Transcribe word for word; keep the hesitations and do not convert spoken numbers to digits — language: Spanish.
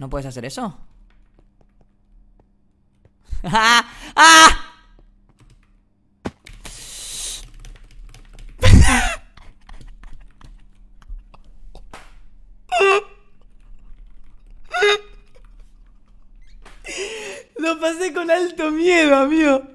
¿No puedes hacer eso? ¡Ah! ¡Ah! Lo pasé con alto miedo, amigo.